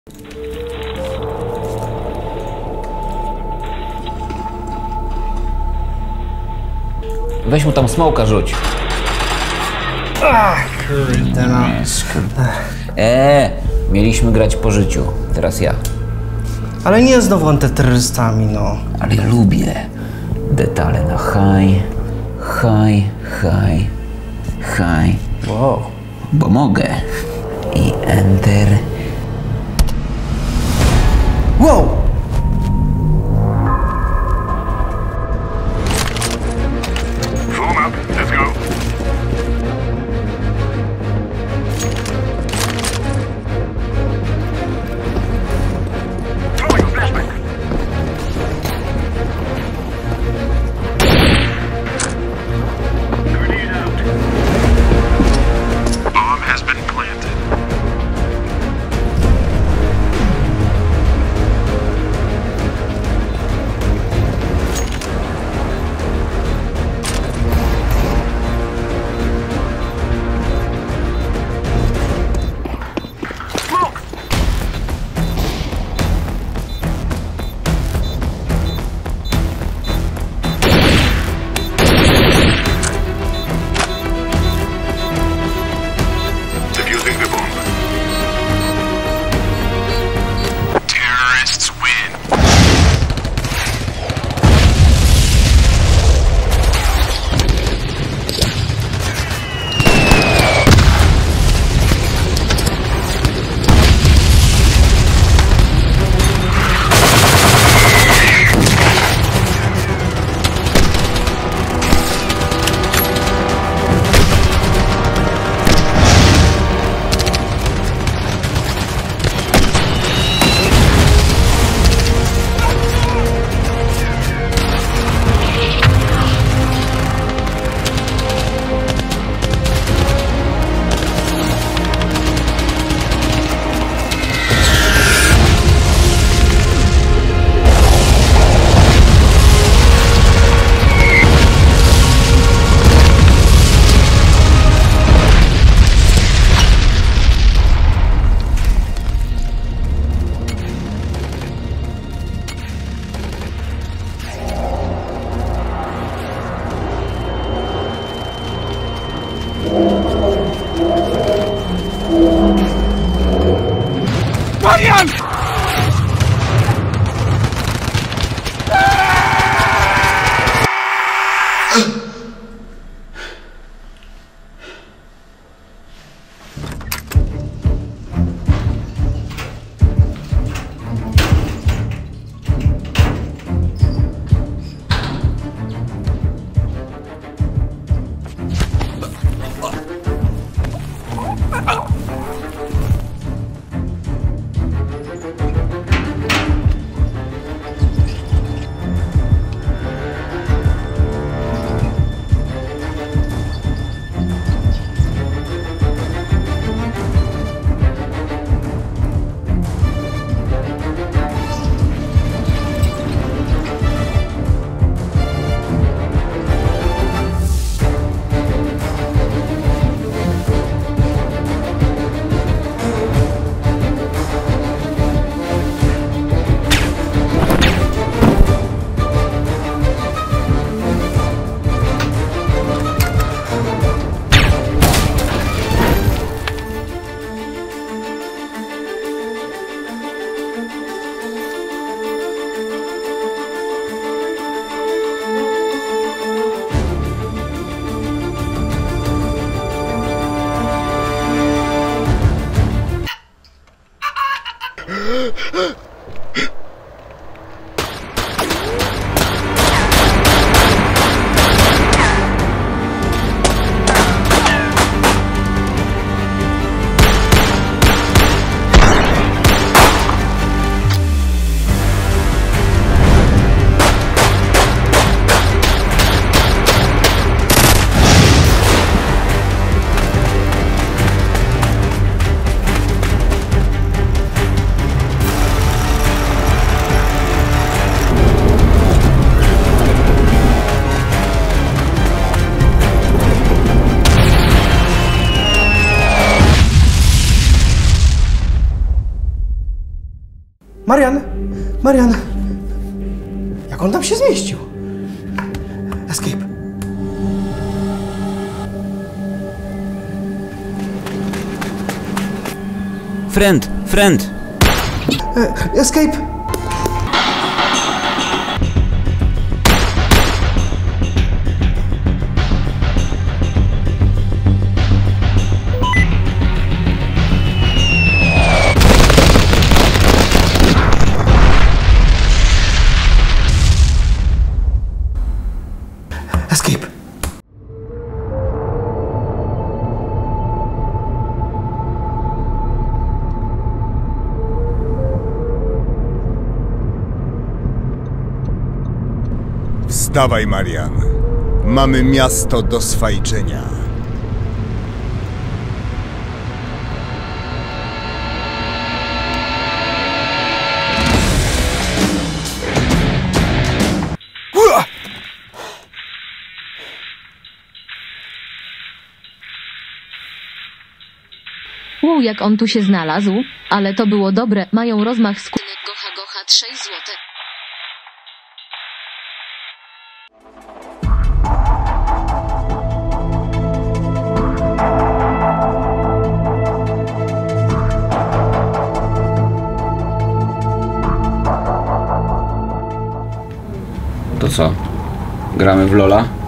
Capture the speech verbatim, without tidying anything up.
Weź mu tam smoka rzuć. Ach, kurde no. Eee, mieliśmy grać po życiu. Teraz ja. Ale nie znowu antyterrorystami, no. Ale ja lubię. Detale na high, high, high, high. Wow. Bo mogę. I enter. Wow! Form up, let's go. Throwing a flashback. Grenade out. Bomb has been planted. Defusing the bomb. Terrorists win. Marian! Marian! Marian! Jak on tam się zmieścił? Escape. Friend, friend! E, escape! Escape. Wstawaj, Marian. Mamy miasto do swajczenia. Wow, jak on tu się znalazł, ale to było dobre, mają rozmach z kunek gocha gocha trzy złote. To co? Gramy w Lola?